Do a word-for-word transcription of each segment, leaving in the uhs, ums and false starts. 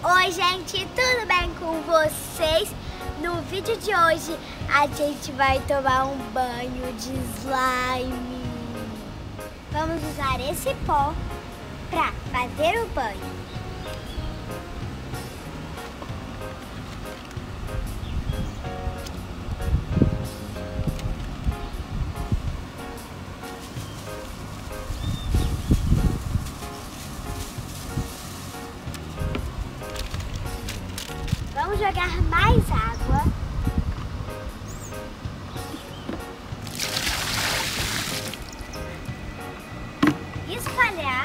Oi gente, tudo bem com vocês? No vídeo de hoje a gente vai tomar um banho de slime. Vamos usar esse pó para fazer o banho. Vamos jogar mais água. Espalhar.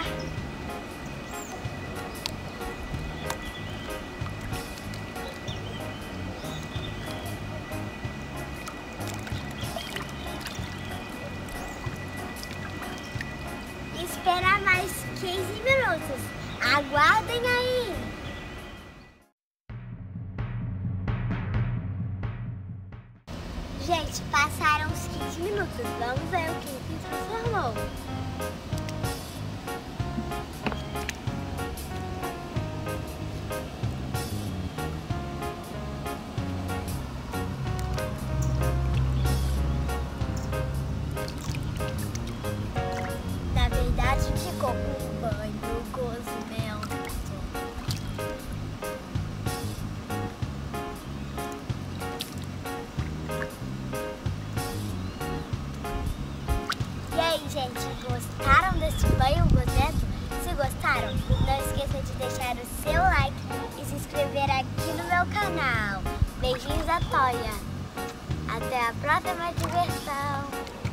Esperar mais quinze minutos. Aguardem aí. Gente, passaram uns quinze minutos. Vamos ver o que se transformou. Na verdade, ficou um banho gosmento. E aí, gente, gostaram desse banho gosmento? Se gostaram, não esqueça de deixar o seu like e se inscrever aqui no meu canal. Beijinhos da Toia. Até a próxima diversão.